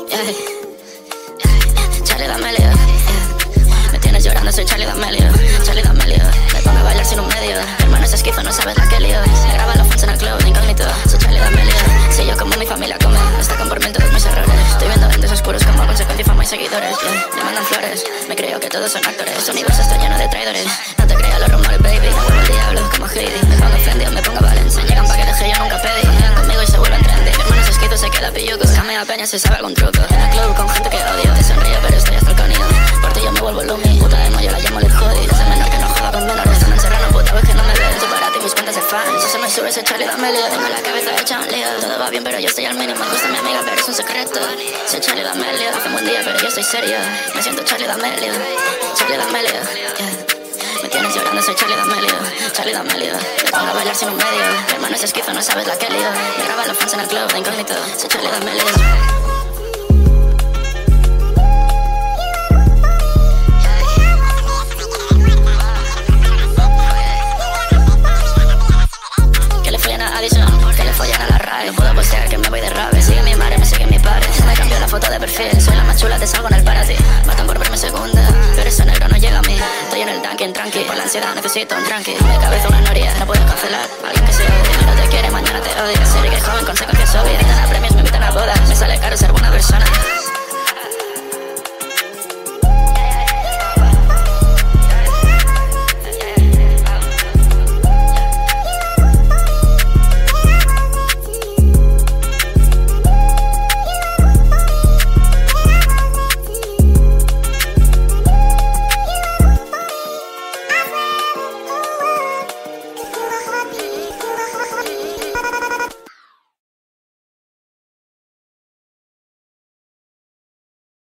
yeah. Charlie D'Amelio, yeah. Me tienes llorando, soy Charlie D'Amelio. Charlie D'Amelio, me pongo a bailar sin un medio. Mi hermano es esquizo, no sabes la que lío. Me graba los fans en el club, de incógnito. Soy Charlie D'Amelio, si yo como mi familia come, destacan por mí en todos mis errores. Estoy viendo lentes oscuros como consecuencia fama y seguidores, yeah. Me mandan flores, me creo que todos son actores. Este universo está lleno de traidores. No te creas los rumores, baby. Me vuelvo el diablo como Heidi. Me pongo ofendido, me pongo Valencia. Llegan pa' que deje, yo nunca pedí. Llegan conmigo y se vuelven trendy. Mi hermano es esquizo, se queda pilluco. Camea peña si sabe algún truco. En el club con gente que odio. Te sonríe pero estoy hasta el conido. Por ti yo me vuelvo Lumi. Puta emo, yo la llamo Lil Jody. Desde menor que no joda con menores. Están encerrando puta vez que no me ven. Yo para ti mis cuentas de fans. Si se me sube ese Charlie D'Amelio. Tengo la cabeza hecha un lío. Todo va bien pero yo estoy al mínimo. Me gusta mi amiga pero es un secreto. Soy Charlie D'Amelio. Hace un buen día pero yo estoy serio. Me siento Charlie D'Amelio. Charlie D'Amelio, yeah. Me tienes llorando, soy Charlie D'Amelio. Charlie D'Amelio, me pongo a bailar sin un medio. Mi hermano es esquizo, no sabes la que lío. Me graban los fans en el club, de incógnito. Soy Charlie D'Amelio. Que le follan a Addison, que le follan a la RAE. No puedo postear que me voy de rave. Sigue mi madre, me sigue mi padre. Me cambió la foto de perfil, soy la más chula, te salgo en el party. Matan por verme segunda, pero ese negro no llega a mí. Estoy en el tanque, tranqui, por la ansiedad necesito un tranqui. Mi cabeza una noria, no puedo cancelar.